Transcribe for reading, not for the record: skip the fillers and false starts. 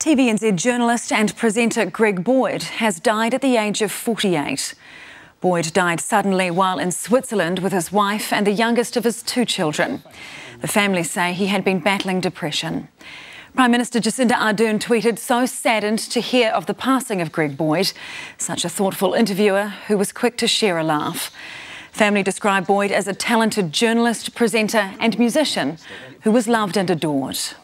TVNZ journalist and presenter Greg Boyd has died at the age of 48. Boyd died suddenly while in Switzerland with his wife and the youngest of his 2 children. The family say he had been battling depression. Prime Minister Jacinda Ardern tweeted, "So saddened to hear of the passing of Greg Boyd, such a thoughtful interviewer who was quick to share a laugh." Family describe Boyd as a talented journalist, presenter and musician who was loved and adored.